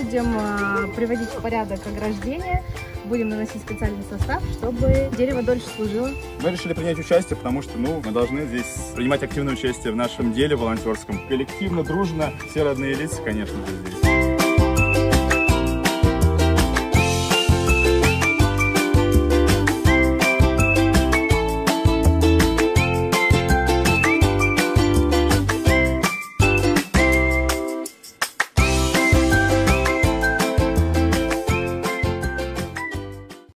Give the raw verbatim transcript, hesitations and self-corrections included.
будем приводить в порядок ограждение, будем наносить специальный состав, чтобы дерево дольше служило. Мы решили принять участие, потому что ну, мы должны здесь принимать активное участие в нашем деле волонтерском. Коллективно, дружно, все родные лица, конечно же, здесь.